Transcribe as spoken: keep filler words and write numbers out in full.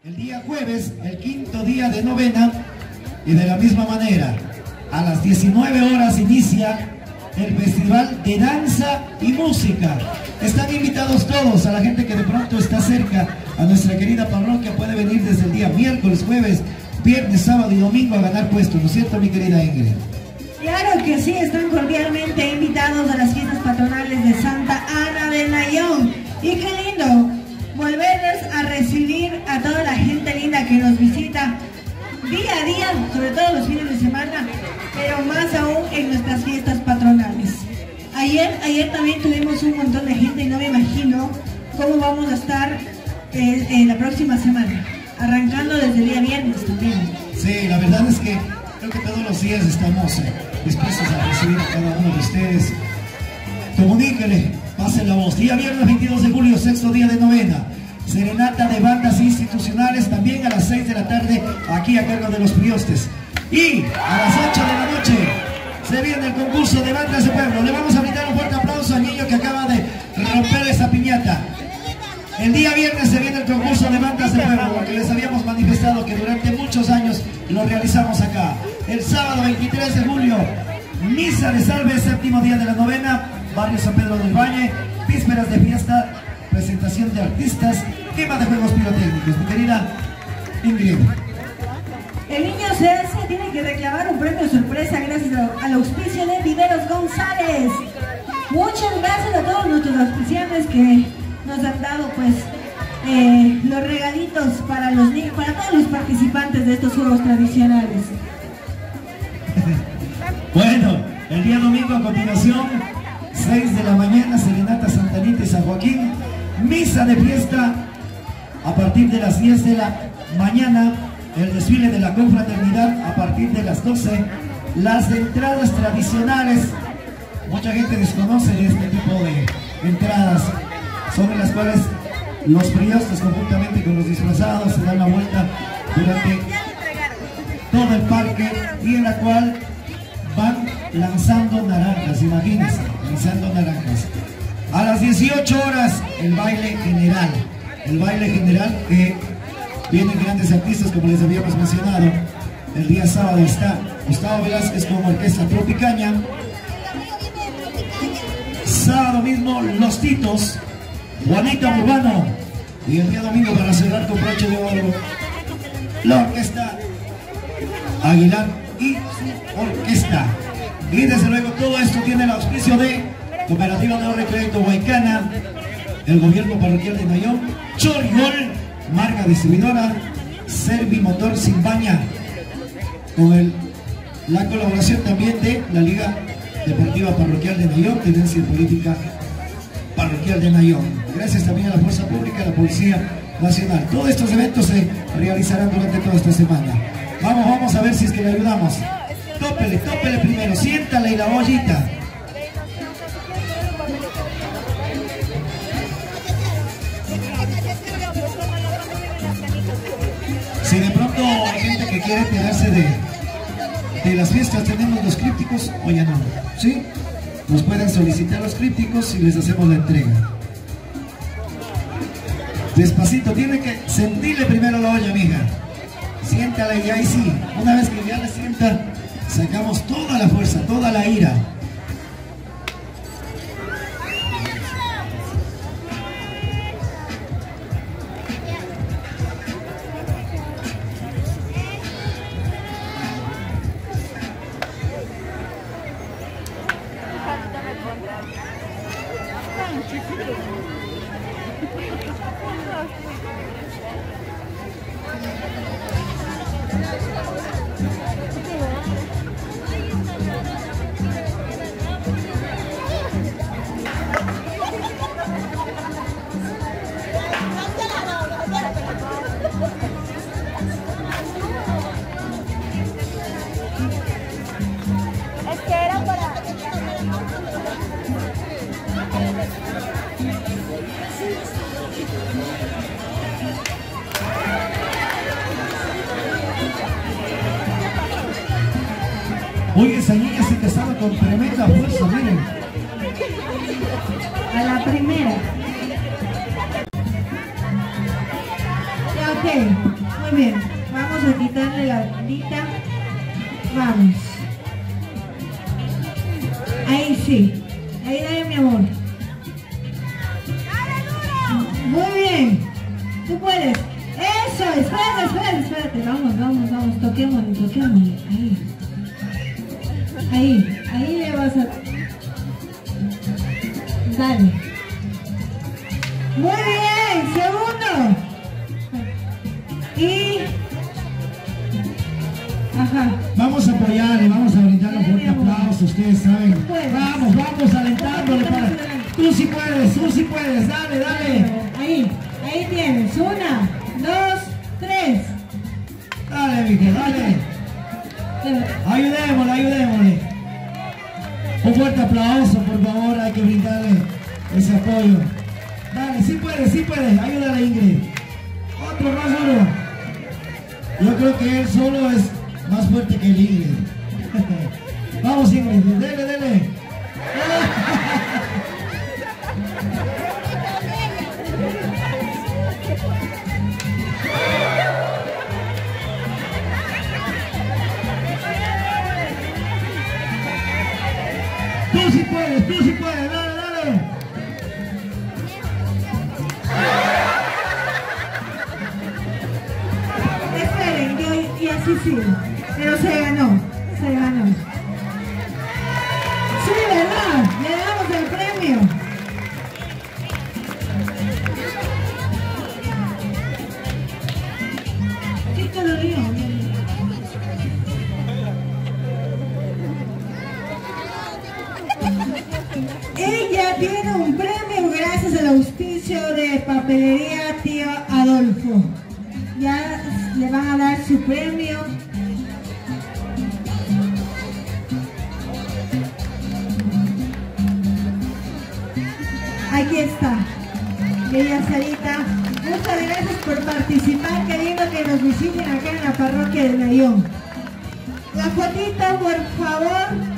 El día jueves, el quinto día de novena, y de la misma manera, a las diecinueve horas inicia el Festival de Danza y Música. Están invitados todos, a la gente que de pronto está cerca, a nuestra querida parroquia, puede venir desde el día miércoles, jueves, viernes, sábado y domingo a ganar puestos, ¿no es cierto, mi querida Ingrid? Claro que sí, están cordialmente invitados a las fiestas patronales de Santa Ana de Nayón. Y qué lindo volverles a recibir a toda la gente linda que nos visita día a día, sobre todo los fines de semana, pero más aún en nuestras fiestas patronales. Ayer, ayer también tuvimos un montón de gente y no me imagino cómo vamos a estar eh, en la próxima semana, arrancando desde el día viernes también. Sí, la verdad es que creo que todos los días estamos eh, dispuestos a recibir a cada uno de ustedes. Comuníquele, pase la voz. Día viernes veintidós de julio, sexto día de novena. Serenata de bandas institucionales también a las seis de la tarde, aquí a cargo de los Priostes. Y a las ocho de la noche se viene el concurso de bandas de pueblo. Le vamos a brindar un fuerte aplauso al niño que acaba de romper esa piñata. El día viernes se viene el concurso de bandas de pueblo, porque les habíamos manifestado que durante muchos años lo realizamos acá. El sábado veintitrés de julio, misa de salve, séptimo día de la novena, barrio San Pedro del Valle, vísperas de fiesta, presentación de artistas, tema de juegos pirotécnicos. Mi querida Ingrid. El niño C S tiene que reclamar un premio sorpresa gracias al auspicio de Viveros González. Muchas gracias a todos nuestros auspiciantes que nos han dado pues eh, los regalitos para los niños, para todos los participantes de estos juegos tradicionales. Bueno, el día domingo a continuación, seis de la mañana, Serenata Santa Anita y San Joaquín, misa de fiesta a partir de las diez de la mañana, el desfile de la confraternidad a partir de las doce, las entradas tradicionales. Mucha gente desconoce este tipo de entradas, sobre las cuales los priostes conjuntamente con los disfrazados se dan la vuelta durante todo el parque, y en la cual van lanzando naranjas, imagínense, lanzando naranjas. A las dieciocho horas el baile general, el baile general que vienen grandes artistas como les habíamos mencionado. El día sábado está Gustavo Velázquez con Orquesta Tropicaña. Sábado mismo Los Titos, Juanito Urbano, y el día domingo para cerrar con broche de oro la Orquesta Aguilar y su orquesta. Y desde luego todo esto tiene el auspicio de Cooperativa de Ahorro y Crédito Huaycana, el gobierno parroquial de Nayón, Chorigol, marca distribuidora, Servimotor Simbaña, con el, la colaboración también de la Liga Deportiva Parroquial de Nayón, Tenencia Política Parroquial de Nayón. Gracias también a la Fuerza Pública, a la Policía Nacional. Todos estos eventos se realizarán durante toda esta semana. Vamos, vamos a ver si es que le ayudamos. Tópele, tópele primero, siéntale y la ollita. Si de pronto hay gente que quiere enterarse de, de las fiestas, tenemos los crípticos o ya no, ¿sí? Nos pueden solicitar los crípticos y les hacemos la entrega. Despacito, tiene que sentirle primero la olla, mija. Siéntala y ahí sí, una vez que ya la sienta, sacamos toda la fuerza, toda la ira. Oye, esa niña se casaba con tremenda fuerza, miren. A la primera. Ya, ok. Muy bien, vamos a quitarle la bandita. Vamos. Ahí sí. Ahí dale, mi amor. Muy bien. Tú puedes. Eso, espérate, espérate, espérate. Vamos, vamos, vamos. Toquémosle, toquémosle. Ahí. Ahí, ahí le vas a... Dale. Muy bien, segundo. Y... Ajá. Vamos a apoyarle, vamos a brindarle un fuerte aplauso, ustedes saben. Vamos, vamos alentándole para... Tú sí puedes, tú sí puedes, dale, dale. Ahí, ahí tienes. Una, dos, tres. Dale, Miguel, dale. Ayudémosle, ayudémosle. Un fuerte aplauso, por favor, hay que brindarle ese apoyo. Dale, sí puedes, sí puedes, ayúdale, Ingrid. Otro más duro. Yo creo que él solo es más fuerte que el Ingrid. Vamos, Ingrid, dele, dele. Tú sí puedes, tú sí puedes, dale, dale. Esperen, yo, y así sí. Pero se ganó, se ganó. Sí, ¿verdad? Le damos el premio. Sí, te lo digo. Ella tiene un premio gracias al auspicio de Papelería Tío Adolfo. Ya le van a dar su premio. Aquí está. Bella Sarita, muchas gracias por participar. Qué lindo que nos visiten acá en la parroquia de Nayón. La fotito, por favor.